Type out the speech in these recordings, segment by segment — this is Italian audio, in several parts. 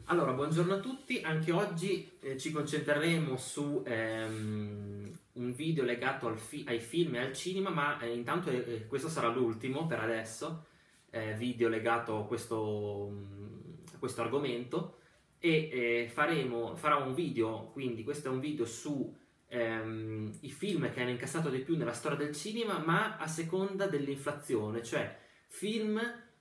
Allora, buongiorno a tutti, anche oggi ci concentreremo su un video legato ai film e al cinema, ma intanto questo sarà l'ultimo per adesso, video legato a questo argomento e farò un video, quindi questo è un video su i film che hanno incassato di più nella storia del cinema, ma a seconda dell'inflazione, cioè film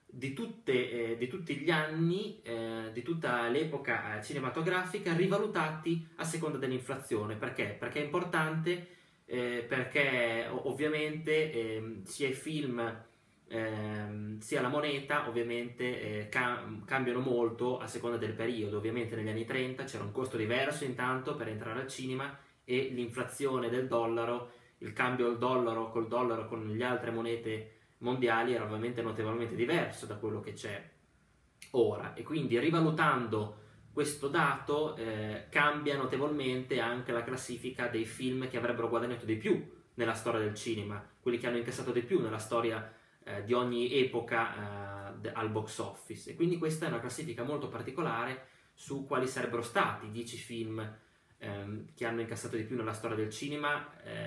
di tutti gli anni, di tutta l'epoca cinematografica, rivalutati a seconda dell'inflazione. Perché? Perché è importante, perché ovviamente sia i film sia la moneta ovviamente cambiano molto a seconda del periodo. Ovviamente negli anni 30 c'era un costo diverso intanto per entrare al cinema e l'inflazione del dollaro, il cambio del dollaro col dollaro con le altre monete mondiali era ovviamente notevolmente diverso da quello che c'è ora, e quindi rivalutando questo dato cambia notevolmente anche la classifica dei film che avrebbero guadagnato di più nella storia del cinema, quelli che hanno incassato di più nella storia di ogni epoca al box office. E quindi questa è una classifica molto particolare su quali sarebbero stati i 10 film che hanno incassato di più nella storia del cinema,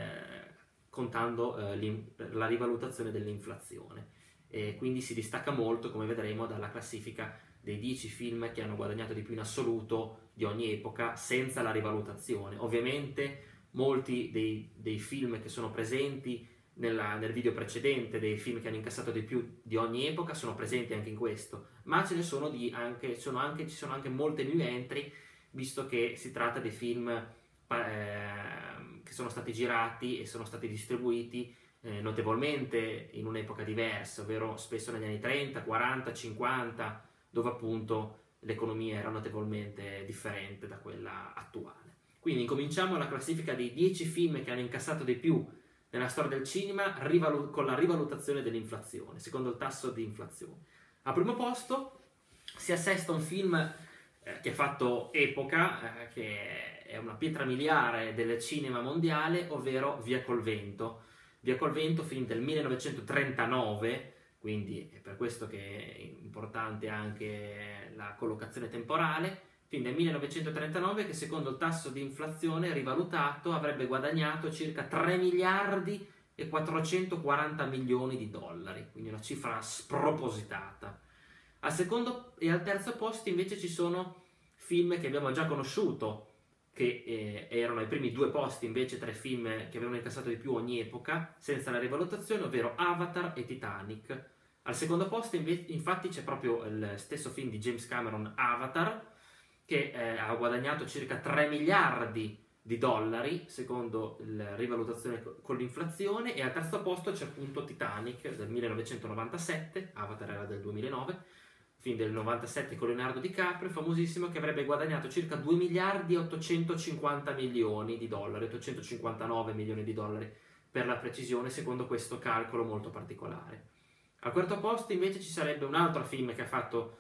contando la rivalutazione dell'inflazione. E quindi si distacca molto, come vedremo, dalla classifica dei 10 film che hanno guadagnato di più in assoluto di ogni epoca senza la rivalutazione. Ovviamente molti dei film che sono presenti nel video precedente, dei film che hanno incassato di più di ogni epoca, sono presenti anche in questo, ma ce ne sono ci sono anche molte new entry, visto che si tratta di film che sono stati girati e sono stati distribuiti notevolmente in un'epoca diversa, ovvero spesso negli anni 30, 40, 50, dove appunto l'economia era notevolmente differente da quella attuale. Quindi incominciamo la classifica dei 10 film che hanno incassato di più nella storia del cinema con la rivalutazione dell'inflazione, secondo il tasso di inflazione. Al primo posto si assesta un film che ha fatto epoca, che è una pietra miliare del cinema mondiale, ovvero Via col vento. Via col vento, film del 1939, quindi è per questo che è importante anche la collocazione temporale. Film del 1939 che secondo il tasso di inflazione rivalutato avrebbe guadagnato circa 3 miliardi e 440 milioni di dollari, quindi una cifra spropositata. Al secondo e al terzo posto invece ci sono film che abbiamo già conosciuto, che erano ai primi due posti invece tra i film che avevano incassato di più ogni epoca, senza la rivalutazione, ovvero Avatar e Titanic. Al secondo posto infatti c'è proprio il stesso film di James Cameron, Avatar, che ha guadagnato circa 3 miliardi di dollari secondo la rivalutazione con l'inflazione, e al terzo posto c'è appunto Titanic del 1997, Avatar era del 2009, film del 97 con Leonardo DiCaprio, famosissimo, che avrebbe guadagnato circa 2 miliardi e 850 milioni di dollari, 859 milioni di dollari per la precisione, secondo questo calcolo molto particolare. Al quarto posto invece ci sarebbe un altro film che ha fatto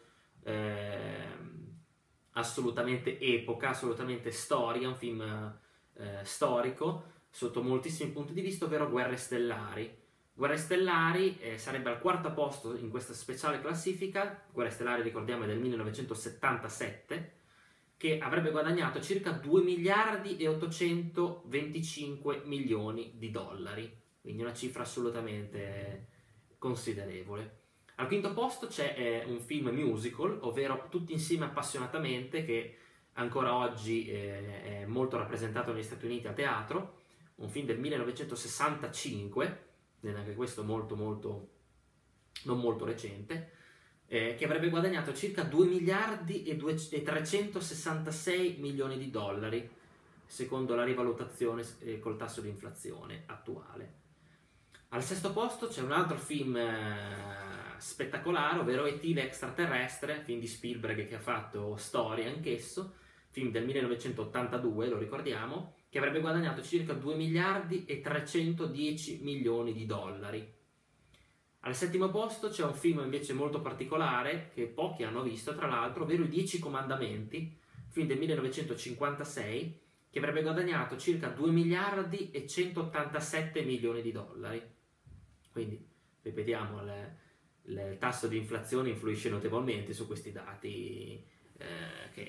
assolutamente epoca, assolutamente storia, un film storico sotto moltissimi punti di vista, ovvero Guerre Stellari. Guerre Stellari sarebbe al quarto posto in questa speciale classifica. Guerre Stellari, ricordiamo, è del 1977, che avrebbe guadagnato circa 2 miliardi e 825 milioni di dollari, quindi una cifra assolutamente considerevole. Al quinto posto c'è un film musical, ovvero Tutti insieme appassionatamente, che ancora oggi è molto rappresentato negli Stati Uniti a teatro, un film del 1965, anche questo non molto recente, che avrebbe guadagnato circa 2 miliardi e 366 milioni di dollari, secondo la rivalutazione col tasso di inflazione attuale. Al sesto posto c'è un altro film spettacolare, ovvero E.T. l'extraterrestre, film di Spielberg che ha fatto storia anch'esso, film del 1982, lo ricordiamo, che avrebbe guadagnato circa 2 miliardi e 310 milioni di dollari. Al settimo posto c'è un film invece molto particolare, che pochi hanno visto tra l'altro, ovvero I 10 Comandamenti, film del 1956, che avrebbe guadagnato circa 2 miliardi e 187 milioni di dollari. Quindi, ripetiamo, il tasso di inflazione influisce notevolmente su questi dati, che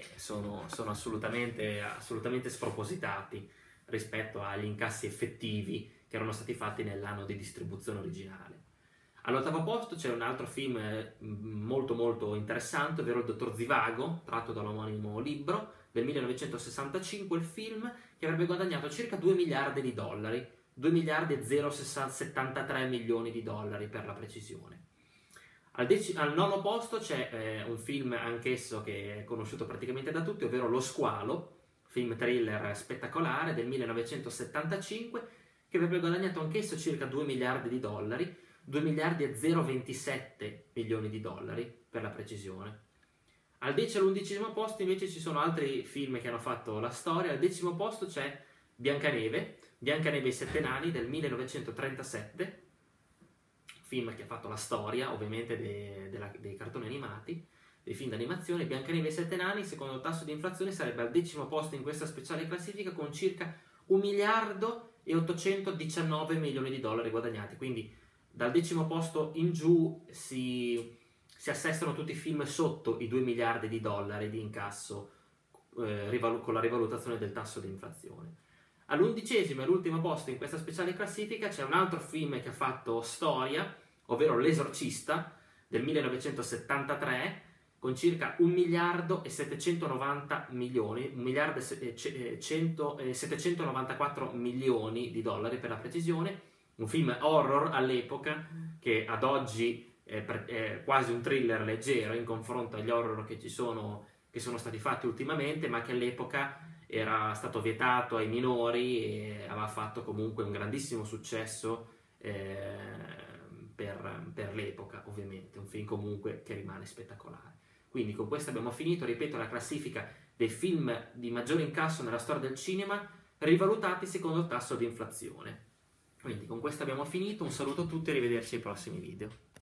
sono assolutamente spropositati rispetto agli incassi effettivi che erano stati fatti nell'anno di distribuzione originale. All'8° posto c'è un altro film molto molto interessante, ovvero Il Dottor Zivago, tratto dall'omonimo libro del 1965, il film che avrebbe guadagnato circa 2 miliardi di dollari, 2 miliardi e 073 milioni di dollari per la precisione. Al 9° posto c'è un film anch'esso che è conosciuto praticamente da tutti, ovvero Lo Squalo, film thriller spettacolare del 1975, che avrebbe guadagnato anch'esso circa 2 miliardi di dollari, 2 miliardi e 027 milioni di dollari per la precisione. Al 10° e all'11° posto invece ci sono altri film che hanno fatto la storia. Al 10° posto c'è Biancaneve e i 7 nani del 1937, film che ha fatto la storia ovviamente dei cartoni animati, dei film d'animazione. Biancaneve e i 7 nani, secondo il tasso di inflazione, sarebbe al 10° posto in questa speciale classifica con circa 1 miliardo e 819 milioni di dollari guadagnati, quindi dal 10° posto in giù si assestano tutti i film sotto i 2 miliardi di dollari di incasso con la rivalutazione del tasso di inflazione. All'11° e l'ultimo posto in questa speciale classifica c'è un altro film che ha fatto storia, ovvero L'Esorcista del 1973, con circa 1 miliardo e 790 milioni, 1 miliardo e 794 milioni di dollari per la precisione, un film horror all'epoca che ad oggi è quasi un thriller leggero in confronto agli horror che sono stati fatti ultimamente, ma che all'epoca era stato vietato ai minori e aveva fatto comunque un grandissimo successo per l'epoca, ovviamente, un film comunque che rimane spettacolare. Quindi con questo abbiamo finito, ripeto, la classifica dei film di maggiore incasso nella storia del cinema rivalutati secondo il tasso di inflazione. Quindi con questo abbiamo finito, un saluto a tutti e arrivederci ai prossimi video.